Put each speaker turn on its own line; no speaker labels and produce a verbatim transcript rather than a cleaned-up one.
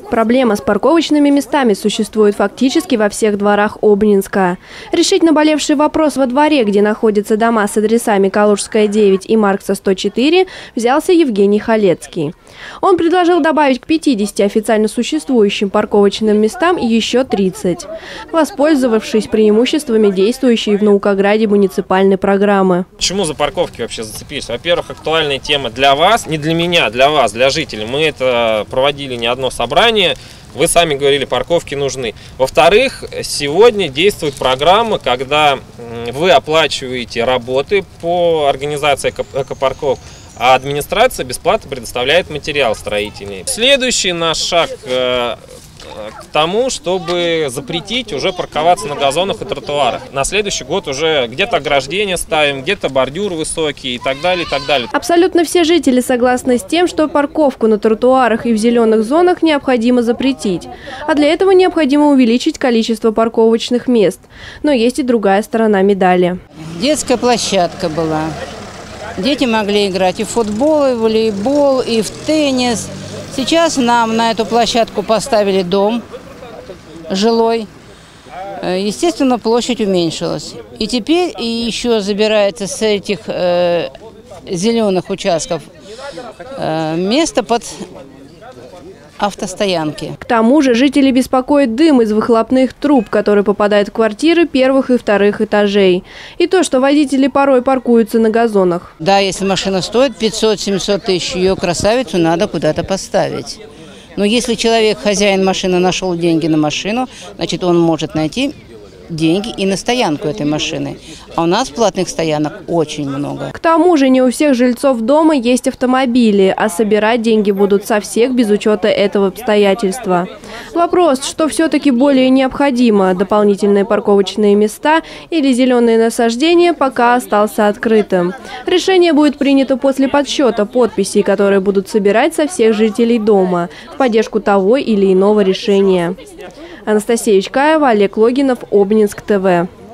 Проблема с парковочными местами существует фактически во всех дворах Обнинска. Решить наболевший вопрос во дворе, где находятся дома с адресами Калужская, девять и Маркса, сто четыре, взялся Евгений Халецкий. Он предложил добавить к пятидесяти официально существующим парковочным местам еще тридцать, воспользовавшись преимуществами действующей в Наукограде муниципальной программы.
Почему за парковки вообще зацепились? Во-первых, актуальная тема для вас, не для меня, для вас, для жителей. Мы это проводили не одно собрание. Вы сами говорили, парковки нужны. Во-вторых, сегодня действует программа, когда вы оплачиваете работы по организации экопарков, а администрация бесплатно предоставляет материал строительный. Следующий наш шаг к тому, чтобы запретить уже парковаться на газонах и тротуарах. На следующий год уже где-то ограждения ставим, где-то бордюр высокий и так далее, и так далее.
Абсолютно все жители согласны с тем, что парковку на тротуарах и в зеленых зонах необходимо запретить. А для этого необходимо увеличить количество парковочных мест. Но есть и другая сторона медали.
Детская площадка была. Дети могли играть и в футбол, и в волейбол, и в теннис. Сейчас нам на эту площадку поставили дом жилой. Естественно, площадь уменьшилась. И теперь и еще забирается с этих э, зеленых участков э, место под автостоянки.
К тому же жители беспокоит дым из выхлопных труб, который попадает в квартиры первых и вторых этажей. И то, что водители порой паркуются на газонах.
Да, если машина стоит пятьсот-семьсот тысяч, ее красавицу надо куда-то поставить. Но если человек, хозяин машины, нашел деньги на машину, значит, он может найти деньги и на стоянку этой машины. А у нас платных стоянок очень много.
К тому же не у всех жильцов дома есть автомобили, а собирать деньги будут со всех без учета этого обстоятельства. Вопрос, что все-таки более необходимо, дополнительные парковочные места или зеленые насаждения, пока остался открытым. Решение будет принято после подсчета подписей, которые будут собирать со всех жителей дома в поддержку того или иного решения. Анастасия Ичкаева, Олег Логинов, Обнинск ТВ.